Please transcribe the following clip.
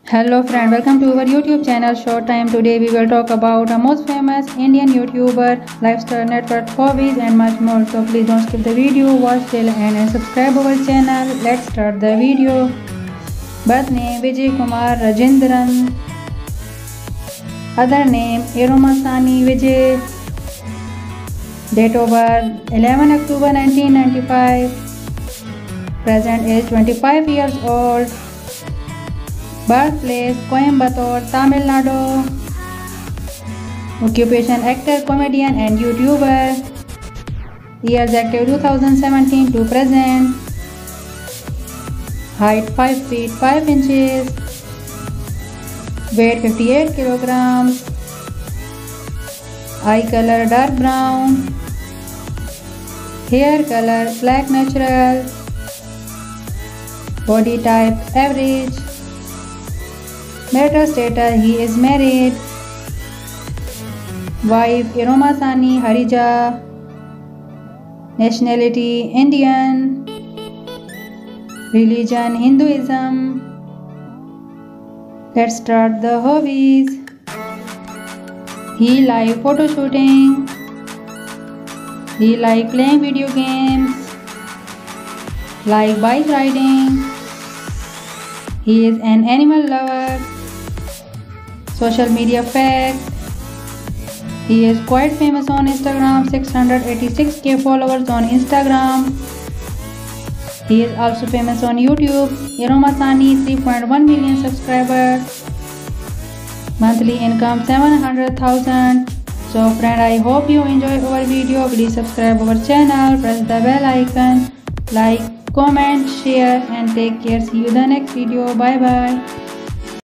Hello friend, welcome to our YouTube channel Showtime. Today we will talk about a most famous Indian YouTuber, lifestyle network, hobbies and much more. So please don't skip the video, watch till end and subscribe our channel. Let's start the video. Birth name Vijay Kumar Rajendran. Other name Eromasani Vijay. Date of birth 11 October 1995. Present age 25 years old. Birthplace Coimbatore, Tamil Nadu. Occupation actor, comedian and YouTuber. Years active 2017 to present. Height 5 feet 5 inches. Weight 58 kilograms. Eye color dark brown. Hair color black natural. Body type average. Marital status, he is married. Wife Eromasani Harija. Nationality Indian. Religion Hinduism. Let's start the hobbies. He like photo shooting. He like playing video games. Like bike riding. He is an animal lover. Social media facts. He is quite famous on Instagram, 686k followers on Instagram. He is also famous on YouTube. Eromasani 3.1 million subscribers. Monthly income 700,000. So friend, I hope you enjoy our video. Please subscribe our channel, press the bell icon, like, comment, share and take care. See you in the next video. Bye bye.